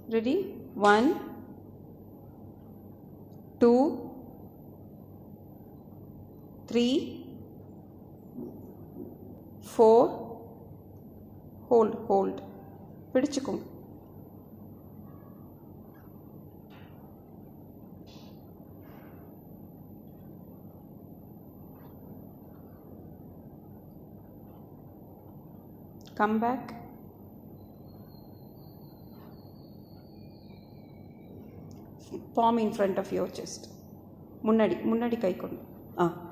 Ready? 1, 2, 3, 4. Hold. பிடிச்சுக்கும். Come back. Palm in front of your chest. முன்னாடி கை கொண்டு